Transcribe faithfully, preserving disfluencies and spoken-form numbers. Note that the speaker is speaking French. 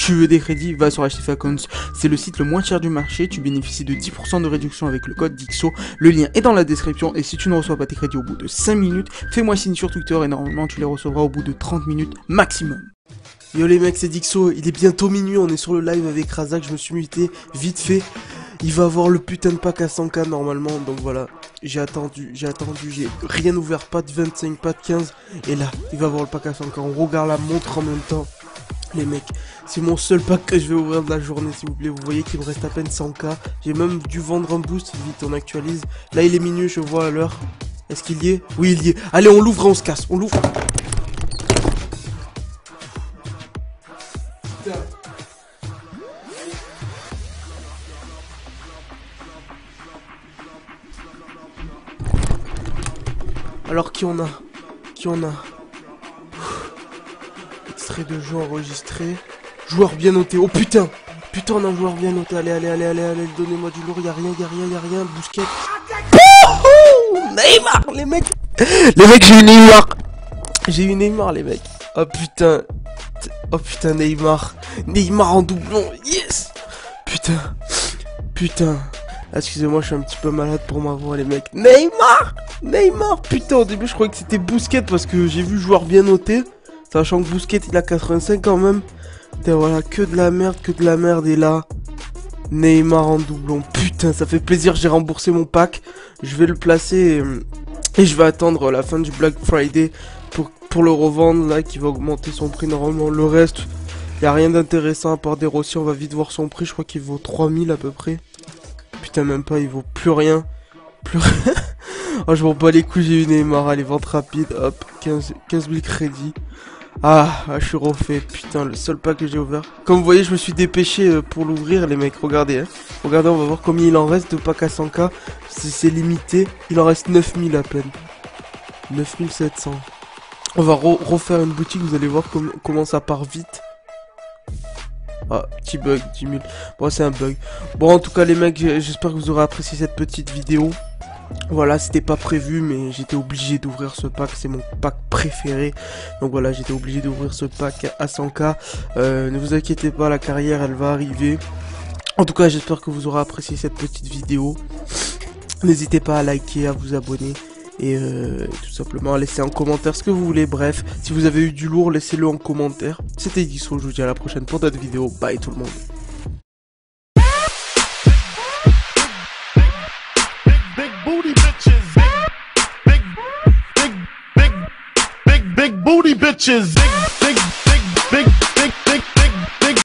Tu veux des crédits, va sur H T F Accounts, c'est le site le moins cher du marché, tu bénéficies de dix pour cent de réduction avec le code Dixo, le lien est dans la description et si tu ne reçois pas tes crédits au bout de cinq minutes, fais-moi signe sur Twitter et normalement tu les recevras au bout de trente minutes maximum. Yo les mecs, c'est Dixo, il est bientôt minuit, on est sur le live avec Razak, je me suis muté vite fait. Il va avoir le putain de pack à cent K normalement, donc voilà, j'ai attendu, j'ai attendu, j'ai rien ouvert, pas de vingt-cinq, pas de quinze, et là, il va avoir le pack à cent K, on regarde la montre en même temps. Les mecs, c'est mon seul pack que je vais ouvrir de la journée s'il vous plaît, vous voyez qu'il me reste à peine cent K, j'ai même dû vendre un boost, vite on actualise, là il est minuit, je vois à l'heure, est-ce qu'il y est? Oui il y est, allez on l'ouvre et on se casse, on l'ouvre. Putain. Alors qui on a? Qui on a? Extrait de jeu enregistré. Joueur bien noté. Oh putain! Putain on a un joueur bien noté. Allez allez allez allez allez. Donnez-moi du lourd. Y'a rien, y'a rien, y'a rien. Bousquet. Oh Neymar les mecs. Les mecs j'ai eu Neymar. J'ai eu Neymar les mecs. Oh putain. Oh putain Neymar. Neymar en doublon. Yes. Putain. Putain. Excusez-moi, je suis un petit peu malade pour ma voix, les mecs. Neymar! Neymar! Putain, au début, je croyais que c'était Bousquet parce que j'ai vu joueur bien noté. Sachant que Bousquet, il a quatre-vingt-cinq quand même. Putain, voilà, que de la merde, que de la merde. Et là, Neymar en doublon. Putain, ça fait plaisir, j'ai remboursé mon pack. Je vais le placer et, et je vais attendre la fin du Black Friday pour, pour le revendre, là, qui va augmenter son prix normalement. Le reste, il n'y a rien d'intéressant à part des Rossi. On va vite voir son prix. Je crois qu'il vaut trois mille à peu près. Putain, même pas, il vaut plus rien. Plus rien. Oh, je m'en bats les couilles, j'ai eu Neymar. Allez, vente rapide. Hop, quinze mille crédits. Ah, ah, je suis refait. Putain, le seul pack que j'ai ouvert. Comme vous voyez, je me suis dépêché pour l'ouvrir, les mecs. Regardez, hein. Regardez, on va voir combien il en reste de pack à cent K. C'est limité. Il en reste neuf mille à peine. neuf mille sept cents. On va re refaire une boutique. Vous allez voir com comment ça part vite. Ah, petit bug, dix mille. Bon, c'est un bug. Bon, en tout cas, les mecs, j'espère que vous aurez apprécié cette petite vidéo. Voilà, c'était pas prévu, mais j'étais obligé d'ouvrir ce pack. C'est mon pack préféré. Donc voilà, j'étais obligé d'ouvrir ce pack à cent K. Euh, ne vous inquiétez pas, la carrière, elle va arriver. En tout cas, j'espère que vous aurez apprécié cette petite vidéo. N'hésitez pas à liker, à vous abonner. Et euh, tout simplement à laisser en commentaire ce que vous voulez. Bref, si vous avez eu du lourd, laissez-le en commentaire. C'était Dixo, je vous dis à la prochaine pour d'autres vidéos. Bye tout le monde. Big booty bitches, big, big, big, big, big, big booty bitches.